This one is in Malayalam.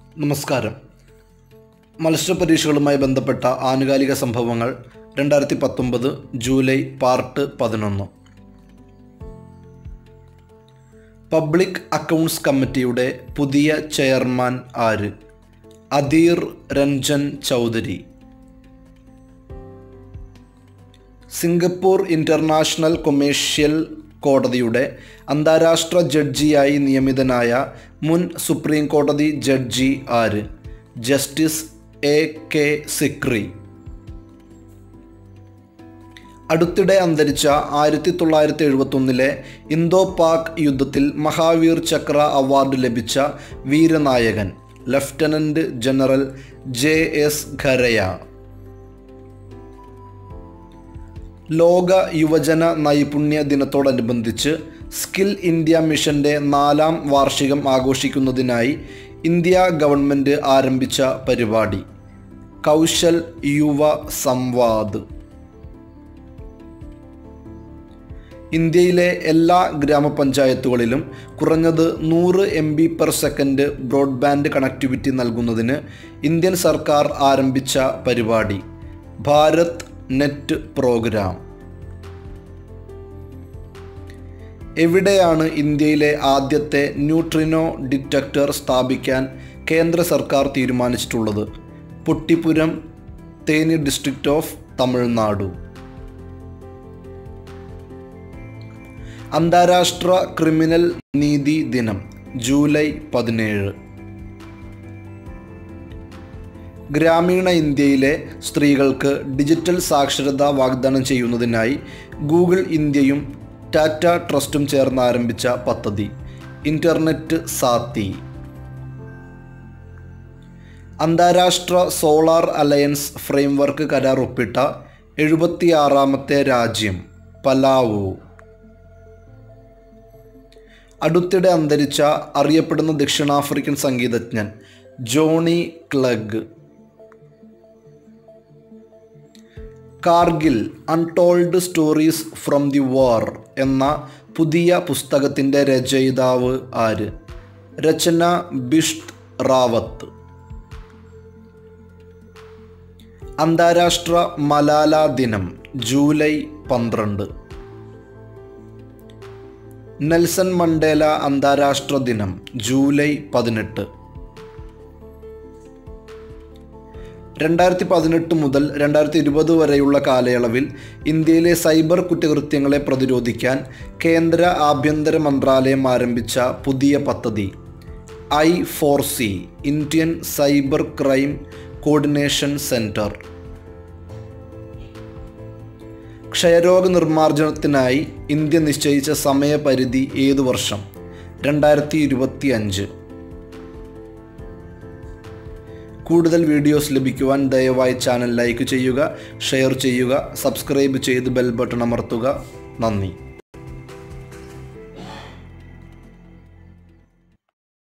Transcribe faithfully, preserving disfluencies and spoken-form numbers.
നമസ്കാരം. മത്സരപരീക്ഷകളുമായി ബന്ധപ്പെട്ട ആനുകാലിക സംഭവങ്ങൾ രണ്ടായിരത്തി പത്തൊമ്പത് ജൂലൈ പാർട്ട് പതിനൊന്ന്. പബ്ലിക് അക്കൗണ്ട്സ് കമ്മിറ്റിയുടെ പുതിയ ചെയർമാൻ ആര്? Adhir Ranjan Chowdhury. Singapore international commercial കോടതിയുടെ അന്താരാഷ്ട്ര ജഡ്ജിയായി നിയമിതനായ മുൻ സുപ്രീം കോടതി ജഡ്ജി ആര്? Justice A K Sikri. അടുത്തിടെ അന്തരിച്ച ആയിരത്തി തൊള്ളായിരത്തി എഴുപത്തൊന്നിലെ ഇന്തോ പാക് യുദ്ധത്തിൽ മഹാവീർ ചക്ര അവാർഡ് ലഭിച്ച വീരനായകൻ lieutenant general J S Kharaya. ലോക യുവജന നൈപുണ്യ ദിനത്തോടനുബന്ധിച്ച് സ്കിൽ ഇന്ത്യ മിഷൻ്റെ നാലാം വാർഷികം ആഘോഷിക്കുന്നതിനായി ഇന്ത്യ ഗവൺമെൻറ് ആരംഭിച്ച പരിപാടി കൗശൽ യുവ സംവാദ്. ഇന്ത്യയിലെ എല്ലാ ഗ്രാമപഞ്ചായത്തുകളിലും കുറഞ്ഞത് നൂറ് M B per second broadband connectivity നൽകുന്നതിന് ഇന്ത്യൻ സർക്കാർ ആരംഭിച്ച പരിപാടി ഭാരത് നെറ്റ് പ്രോഗ്രാം. എവിടെയാണ് ഇന്ത്യയിലെ ആദ്യത്തെ ന്യൂട്രിനോ ഡിറ്റക്ടർ സ്ഥാപിക്കാൻ കേന്ദ്ര സർക്കാർ തീരുമാനിച്ചിട്ടുള്ളത്? Pottipuram, Theni district of Tamil Nadu. അന്താരാഷ്ട്ര ക്രിമിനൽ നീതി ദിനം ജൂലൈ പതിനേഴ്. ഗ്രാമീണ ഇന്ത്യയിലെ സ്ത്രീകൾക്ക് ഡിജിറ്റൽ സാക്ഷരത വാഗ്ദാനം ചെയ്യുന്നതിനായി ഗൂഗിൾ ഇന്ത്യയും ടാറ്റ ട്രസ്റ്റും ചേർന്ന് ആരംഭിച്ച പദ്ധതി ഇൻ്റർനെറ്റ് സാത്തി. അന്താരാഷ്ട്ര സോളാർ അലയൻസ് ഫ്രെയിംവർക്ക് കരാർ ഒപ്പിട്ട എഴുപത്തിയാറാമത്തെ രാജ്യം പലാവു. അടുത്തിടെ അന്തരിച്ച അറിയപ്പെടുന്ന ദക്ഷിണാഫ്രിക്കൻ സംഗീതജ്ഞൻ Johnny Clegg. Kargil untold stories from the war എന്ന പുതിയ പുസ്തകത്തിൻ്റെ രചയിതാവ് ആര്? രചന ബിഷ്ത് റാവത്ത്. അന്താരാഷ്ട്ര മലാല ദിനം ജൂലൈ പന്ത്രണ്ട്. നെൽസൺ മണ്ടേല അന്താരാഷ്ട്ര ദിനം ജൂലൈ പതിനെട്ട്. രണ്ടായിരത്തി പതിനെട്ട് മുതൽ രണ്ടായിരത്തി ഇരുപത് വരെയുള്ള കാലയളവിൽ ഇന്ത്യയിലെ സൈബർ കുറ്റകൃത്യങ്ങളെ പ്രതിരോധിക്കാൻ കേന്ദ്ര ആഭ്യന്തര മന്ത്രാലയം ആരംഭിച്ച പുതിയ പദ്ധതി I four C Indian cyber crime coordination centre. ക്ഷയരോഗ നിർമ്മാർജ്ജനത്തിനായി ഇന്ത്യ നിശ്ചയിച്ച സമയപരിധി ഏതു വർഷം? രണ്ടായിരത്തി ഇരുപത്തി അഞ്ച്. കൂടുതൽ വീഡിയോസ് ലഭിക്കുവാൻ ദയവായി ചാനൽ ലൈക്ക് ചെയ്യുക, ഷെയർ ചെയ്യുക, സബ്സ്ക്രൈബ് ചെയ്ത് ബെൽ ബട്ടൺ അമർത്തുക. നന്ദി.